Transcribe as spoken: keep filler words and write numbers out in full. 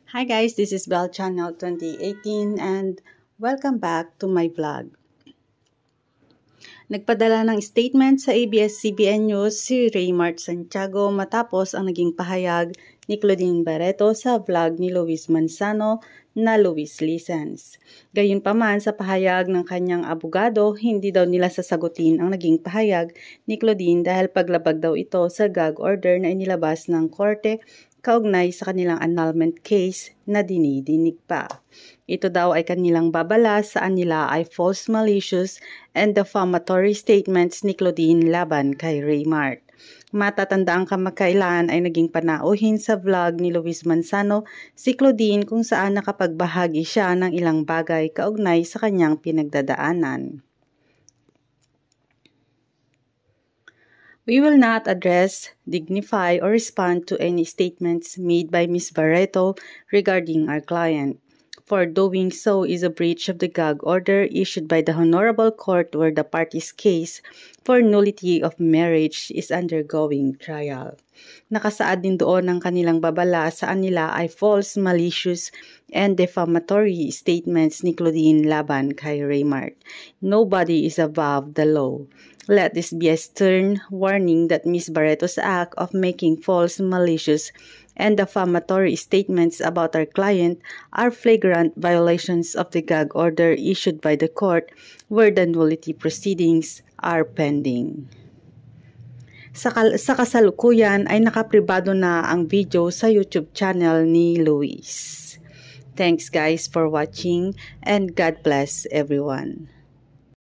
Hi guys, this is Bell Channel twenty eighteen and welcome back to my vlog. Nagpadala ng statement sa A B S C B N News si Raymart Santiago matapos ang naging pahayag ni Claudine Barreto sa vlog ni Luis Manzano na Luis Listens. Gayunpaman sa pahayag ng kanyang abogado, hindi daw nila sasagutin ang naging pahayag ni Claudine dahil paglabag daw ito sa gag order na inilabas ng korte kaugnay sa kanilang annulment case na dinidinig pa. Ito daw ay kanilang babala saan nila ay false, malicious, and defamatory statements ni Claudine laban kay Raymart. Matatanda ang kamakailan ay naging panauhin sa vlog ni Luis Manzano si Claudine kung saan nakapagbahagi siya ng ilang bagay kaugnay sa kanyang pinagdadaanan. We will not address, dignify, or respond to any statements made by Miz Barreto regarding our client. For doing so is a breach of the gag order issued by the Honorable Court where the party's case for nullity of marriage is undergoing trial. Nakasaad din doon ang kanilang babala saan nila ay false, malicious, and defamatory statements ni Claudine laban kay Raymart. Nobody is above the law. Let this be a stern warning that Miz Barreto's act of making false, malicious, and defamatory statements about our client are flagrant violations of the gag order issued by the court where the nullity proceedings are pending. Sa, sa kasalukuyan ay nakapribado na ang video sa YouTube channel ni Luis. Thanks guys for watching and God bless everyone.